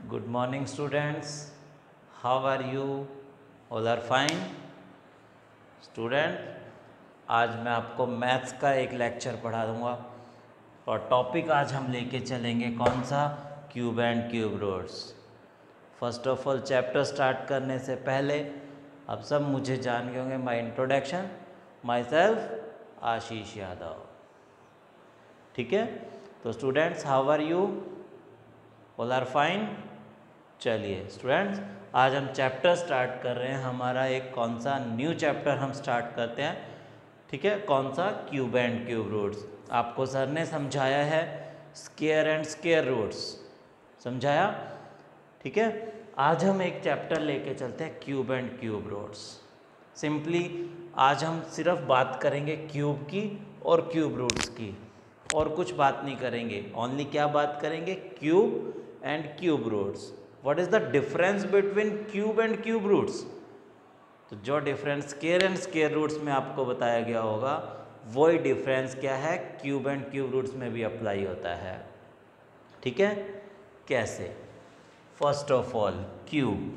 Good morning students. How are you? All are fine? Student, आज मैं आपको maths का एक लेक्चर पढ़ा दूंगा और टॉपिक आज हम लेके चलेंगे कौन सा? Cube and cube roots. First of all chapter start करने से पहले आप सब मुझे जान गए होंगे। My introduction, myself Ashish Yadav. ठीक है, तो students how are you? All are fine? चलिए स्टूडेंट्स, आज हम चैप्टर स्टार्ट कर रहे हैं। हमारा एक कौन सा न्यू चैप्टर हम स्टार्ट करते हैं। ठीक है, कौन सा? Cube and cube roots. आपको सर ने समझाया है स्क्वायर एंड स्क्वायर रूट्स, समझाया। ठीक है, आज हम एक चैप्टर लेके चलते हैं cube and cube roots. Simply आज हम सिर्फ बात करेंगे क्यूब की और क्यूब रूट्स की, और कुछ बात नहीं करेंगे। ओनली क्या बात करेंगे? Cube and cube roots. What is the difference between cube and cube roots? तो जो difference square and square roots में आपको बताया गया होगा, वही डिफरेंस क्या है क्यूब एंड क्यूब रूट्स में भी अप्लाई होता है। ठीक है, कैसे? First of all cube,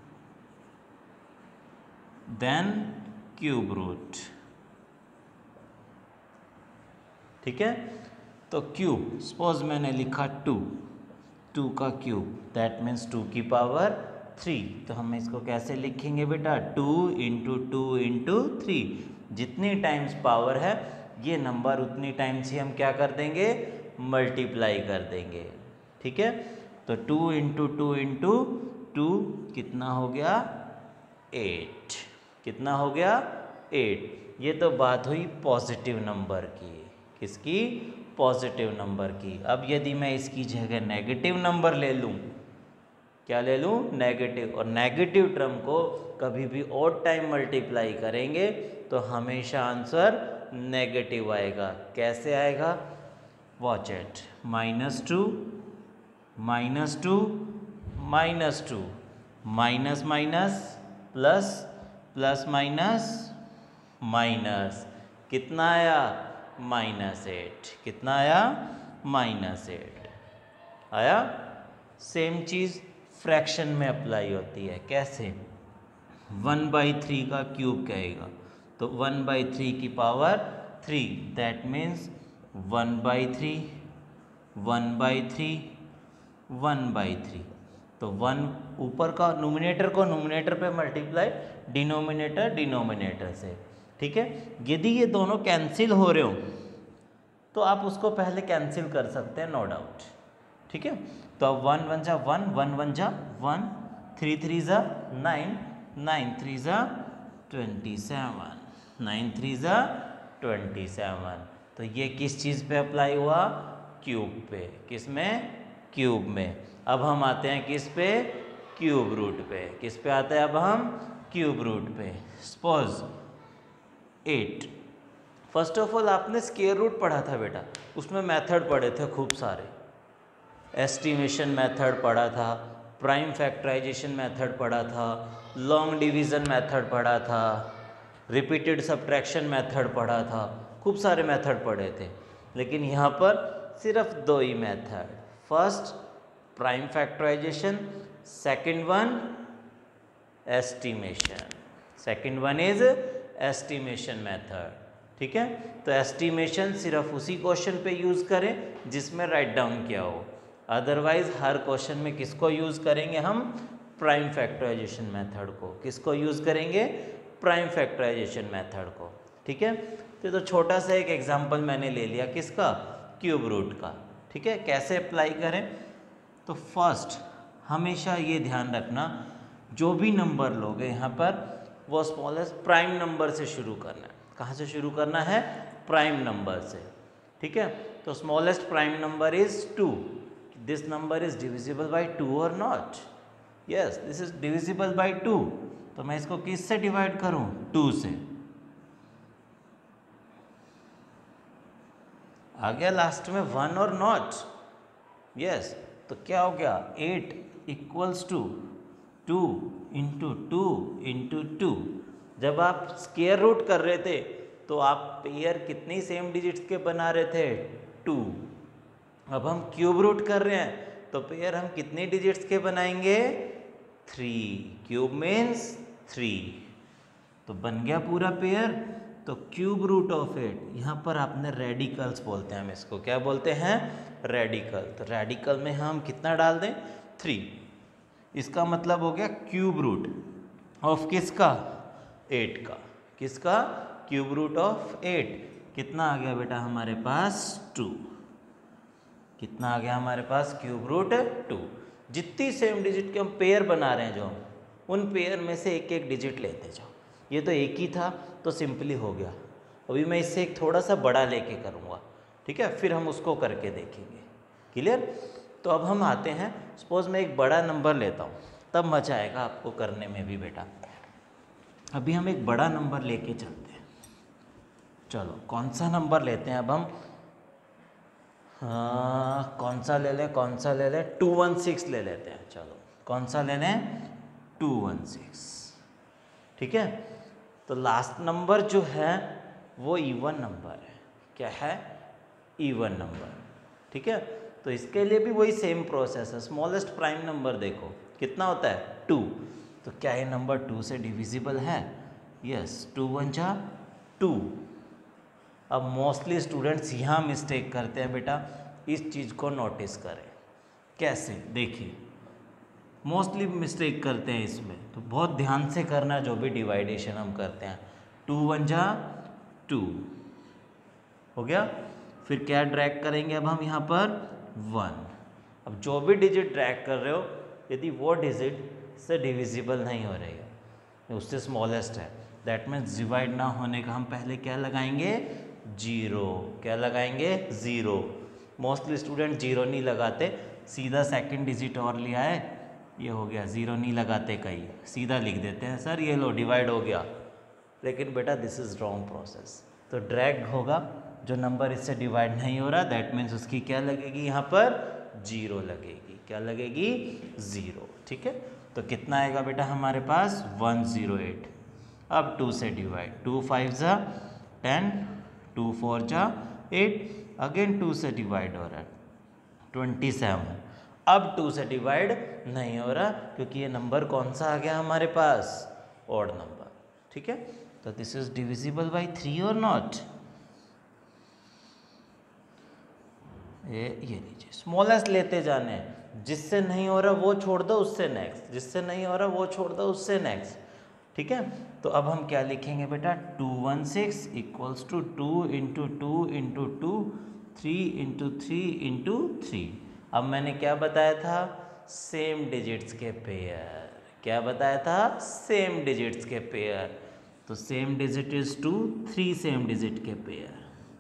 then cube root. ठीक है, तो क्यूब, सपोज मैंने लिखा 2 का क्यूब, दैट मीन्स 2 की पावर 3। तो हम इसको कैसे लिखेंगे बेटा? 2 इंटू 2 इंटू 3। जितनी टाइम्स पावर है ये नंबर, उतनी टाइम्स ही हम क्या कर देंगे? मल्टीप्लाई कर देंगे। ठीक है, तो 2 इंटू 2 इंटू 2 कितना हो गया? 8। कितना हो गया? 8। ये तो बात हुई पॉजिटिव नंबर की। किसकी? पॉजिटिव नंबर की। अब यदि मैं इसकी जगह नेगेटिव नंबर ले लूँ, क्या ले लूँ? नेगेटिव। और नेगेटिव टर्म को कभी भी ऑड टाइम मल्टीप्लाई करेंगे तो हमेशा आंसर नेगेटिव आएगा। कैसे आएगा? Watch it. -2 -2 -2, minus minus plus, plus minus minus, कितना आया? -8। कितना आया? -8 आया। सेम चीज़ फ्रैक्शन में अप्लाई होती है। कैसे? 1/3 का क्यूब कहेगा तो 1/3 की पावर 3, दैट मीन्स 1/3 1/3 1/3। तो 1 ऊपर का न्यूमरेटर को न्यूमरेटर पे मल्टीप्लाई, डिनोमिनेटर डिनोमिनेटर से। ठीक है, यदि ये दोनों कैंसिल हो रहे हो तो आप उसको पहले कैंसिल कर सकते हैं, नो डाउट। ठीक है, तो अब 1 1 जा 1, 1 1 जा 1, 3 3 जा 9, 9 3 जा 27, 9 3 जा 27। तो ये किस चीज़ पे अप्लाई हुआ? क्यूब पे। किस में? क्यूब में। अब हम आते हैं किस पे? क्यूब रूट पे। किस पे आते हैं अब हम? क्यूब रूट पे। सपोज 8। फर्स्ट ऑफ ऑल आपने स्क्वायर रूट पढ़ा था बेटा, उसमें मेथड पढ़े थे खूब सारे। एस्टिमेशन मेथड पढ़ा था, प्राइम फैक्टराइजेशन मेथड पढ़ा था, लॉन्ग डिवीज़न मेथड पढ़ा था, रिपीटेड सब्ट्रैक्शन मेथड पढ़ा था। खूब सारे मेथड पढ़े थे, लेकिन यहाँ पर सिर्फ 2 ही method. First prime factorization, second one estimation. Second one is estimation method. ठीक है, तो एस्टिमेशन सिर्फ उसी क्वेश्चन पे यूज़ करें जिसमें राइट डाउन किया हो। अदरवाइज हर क्वेश्चन में किसको यूज़ करेंगे हम? प्राइम फैक्टराइजेशन मेथड को। किसको यूज़ करेंगे? प्राइम फैक्टराइजेशन मेथड को। ठीक है, तो छोटा सा एक एग्जांपल मैंने ले लिया, किसका? क्यूब रूट का। ठीक है, कैसे अप्लाई करें? तो फर्स्ट हमेशा ये ध्यान रखना, जो भी नंबर लोगे यहाँ पर वो स्मॉलेस्ट प्राइम नंबर से शुरू करना है। कहाँ से शुरू करना है? प्राइम नंबर से। ठीक है, तो smallest prime number is 2। This number is divisible by 2 और not? Yes, this is divisible by 2। तो मैं इसको किस से डिवाइड करूं? 2 से। आ गया लास्ट में 1 और नॉट? यस, तो क्या हो गया? 8 इक्वल्स टू 2 इंटू 2 इंटू 2। जब आप स्क्वायर रूट कर रहे थे तो आप पेयर कितनी सेम डिजिट्स के बना रहे थे? 2। अब हम क्यूब रूट कर रहे हैं तो पेयर हम कितने डिजिट्स के बनाएंगे? 3। क्यूब मीन्स 3, तो बन गया पूरा पेयर। तो क्यूब रूट ऑफ 8, यहाँ पर आपने रेडिकल्स बोलते हैं, हम इसको क्या बोलते हैं? रेडिकल। तो रेडिकल में हम कितना डाल दें? 3। इसका मतलब हो गया क्यूब रूट ऑफ किसका? 8 का। किसका? Cube root of 8। कितना आ गया बेटा हमारे पास? 2। कितना आ गया हमारे पास? Cube root 2। जितनी सेम डिजिट के हम पेयर बना रहे हैं, जो उन पेयर में से एक एक डिजिट लेते जाओ। ये तो एक ही था तो सिंपली हो गया। अभी मैं इससे एक थोड़ा सा बड़ा लेके करूँगा, ठीक है? फिर हम उसको करके देखेंगे। क्लियर? तो अब हम आते हैं, सपोज मैं एक बड़ा नंबर लेता हूँ, तब मजा आएगा आपको करने में भी बेटा। अभी हम एक बड़ा नंबर लेके चलते हैं। चलो कौन सा नंबर लेते हैं अब हम? कौन सा ले लें? 216 ले लेते हैं। चलो कौन सा ले लें? 216, ठीक है? तो लास्ट नंबर जो है वो इवन नंबर है। क्या है? इवन नंबर, ठीक है? तो इसके लिए भी वही सेम प्रोसेस है। स्मॉलेस्ट प्राइम नंबर देखो कितना होता है? 2। तो क्या ये नंबर 2 से डिविजिबल है? यस, 2 1 जा 2। अब मोस्टली स्टूडेंट्स यहाँ मिस्टेक करते हैं बेटा, इस चीज़ को नोटिस करें। कैसे? देखिए, मोस्टली मिस्टेक करते हैं इसमें, तो बहुत ध्यान से करना जो भी डिवाइडेशन हम करते हैं। 2 1 जा 2 हो गया। फिर क्या ड्रैग करेंगे अब हम यहाँ पर? 1। अब जो भी डिजिट ड्रैग कर रहे हो, यदि वो डिजिट से डिविजिबल नहीं हो रही है, उससे स्मॉलेस्ट है, दैट मीन्स डिवाइड ना होने का हम पहले क्या लगाएंगे? 0। क्या लगाएंगे? 0। मोस्टली स्टूडेंट 0 नहीं लगाते, सीधा सेकंड डिजिट और लिया है, ये हो गया। 0 नहीं लगाते, कई सीधा लिख देते हैं, सर ये लो डिवाइड हो गया। लेकिन बेटा दिस इज़ रॉन्ग प्रोसेस। तो ड्रैग होगा, जो नंबर इससे डिवाइड नहीं हो रहा, दैट मीन्स उसकी क्या लगेगी? यहाँ पर 0 लगेगी। क्या लगेगी? 0, ठीक है? तो कितना आएगा बेटा हमारे पास? 108। अब 2 से डिवाइड, 2 5 जा 10, 2 4 जा 8, अगेन 2 से डिवाइड हो रहा है 27। अब 2 से डिवाइड नहीं हो रहा, क्योंकि ये नंबर कौन सा आ गया हमारे पास? ऑड नंबर, ठीक है? तो दिस इज डिविजिबल बाय 3 और नॉट? ये लीजिए, स्मॉलेस्ट लेते जाने हैं, जिससे नहीं हो रहा वो छोड़ दो, उससे नेक्स्ट, जिससे नहीं हो रहा वो छोड़ दो, उससे नेक्स्ट, ठीक है? तो अब हम क्या लिखेंगे बेटा? 216 equals to 2 into 2 into 2, 3 into 3 into 3। अब मैंने क्या बताया था? सेम डिजिट्स के पेयर। क्या बताया था? सेम डिजिट्स के पेयर। तो same digit is 2, 3 same digit के पेयर,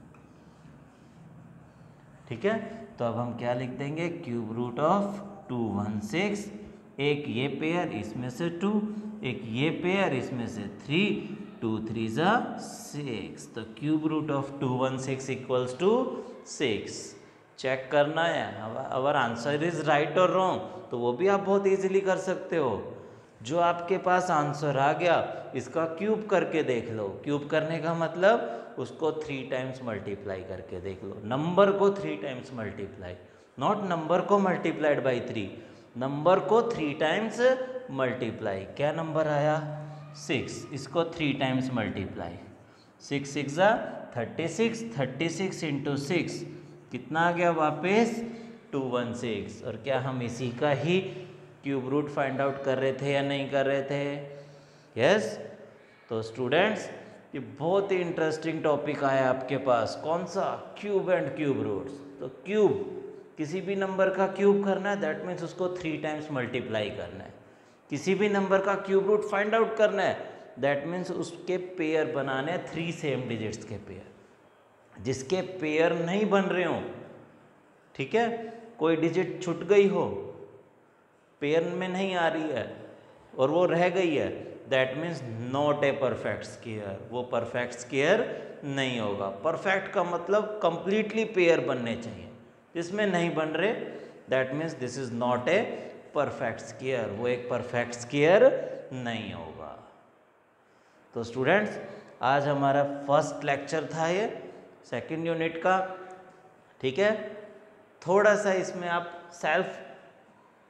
ठीक है? तो अब हम क्या लिख देंगे? क्यूब रूट ऑफ 216, एक ये पेयर इसमें से 2, एक ये पेयर इसमें से 3, 2 3 जा 6। तो cube root of 216 equals to 6। Check करना है, अगर आंसर इज राइट और रॉन्ग, तो वो भी आप बहुत इजीली कर सकते हो। जो आपके पास आंसर आ गया, इसका क्यूब करके देख लो। क्यूब करने का मतलब उसको 3 टाइम्स मल्टीप्लाई करके देख लो। नंबर को 3 टाइम्स मल्टीप्लाई, नॉट नंबर को मल्टीप्लाइड बाई 3, नंबर को 3 टाइम्स मल्टीप्लाई। क्या नंबर आया? 6। इसको 3 टाइम्स मल्टीप्लाई, 6 6 जा 36, 36 इंटू 6 कितना आ गया वापस? 216। और क्या हम इसी का ही क्यूब रूट फाइंड आउट कर रहे थे या नहीं कर रहे थे? यस। तो स्टूडेंट्स, ये बहुत ही इंटरेस्टिंग टॉपिक आया आपके पास। कौन सा? Cube and cube roots. तो क्यूब, किसी भी नंबर का क्यूब करना है, दैट मीन्स उसको 3 टाइम्स मल्टीप्लाई करना है। किसी भी नंबर का क्यूब रूट फाइंड आउट करना है, दैट मीन्स उसके पेयर बनाने हैं, 3 सेम डिजिट्स के पेयर। जिसके पेयर नहीं बन रहे हो, ठीक है, कोई डिजिट छूट गई हो, पेयर में नहीं आ रही है और वो रह गई है, that means not a perfect square. वो परफेक्ट स्क्वायर नहीं होगा। परफेक्ट का मतलब कंप्लीटली पेयर बनने चाहिए, जिसमें नहीं बन रहे, that means this is not a perfect square. वो एक परफेक्ट स्क्वायर नहीं होगा। तो स्टूडेंट्स, आज हमारा फर्स्ट लेक्चर था ये, सेकंड यूनिट का, ठीक है? थोड़ा सा इसमें आप सेल्फ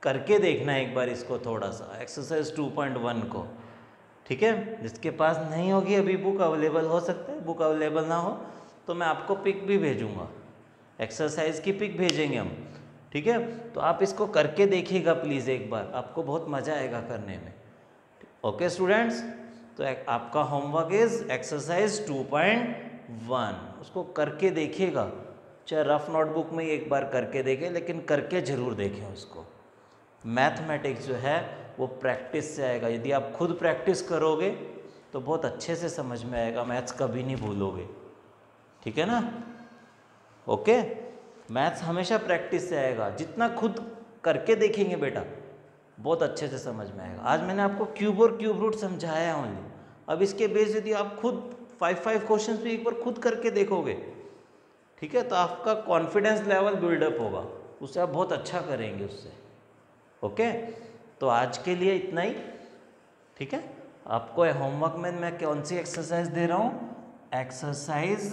करके देखना एक बार इसको थोड़ा सा, एक्सरसाइज 2.1 को, ठीक है। जिसके पास नहीं होगी अभी बुक, अवेलेबल हो सकता है बुक अवेलेबल ना हो तो मैं आपको पिक भी भेजूंगा, एक्सरसाइज की पिक भेजेंगे हम, ठीक है। तो आप इसको करके देखिएगा प्लीज़ एक बार, आपको बहुत मज़ा आएगा करने में। ओके स्टूडेंट्स, तो आपका होमवर्क इज एक्सरसाइज 2.1, उसको करके देखिएगा, चाहे रफ नोटबुक में एक बार करके देखें, लेकिन करके ज़रूर देखें उसको। मैथमेटिक्स जो है वो प्रैक्टिस से आएगा, यदि आप खुद प्रैक्टिस करोगे तो बहुत अच्छे से समझ में आएगा, मैथ्स कभी नहीं भूलोगे, ठीक है ना। ओके, मैथ्स हमेशा प्रैक्टिस से आएगा, जितना खुद करके देखेंगे बेटा बहुत अच्छे से समझ में आएगा। आज मैंने आपको क्यूब और क्यूब रूट समझाया ओनली, अब इसके बेस यदि आप खुद 5 क्वेश्चंस भी एक बार खुद करके देखोगे, ठीक है, तो आपका कॉन्फिडेंस लेवल बिल्डअप होगा, उससे आप बहुत अच्छा करेंगे उससे। ओके, तो आज के लिए इतना ही, ठीक है। आपको होमवर्क में मैं कौन सी एक्सरसाइज दे रहा हूँ, एक्सरसाइज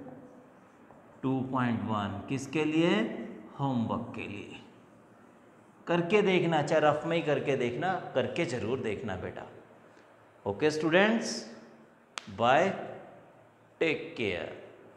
2.1, किसके लिए, होमवर्क के लिए। करके देखना, चाहे रफ में ही करके देखना, करके जरूर देखना बेटा। Okay students, bye, take care.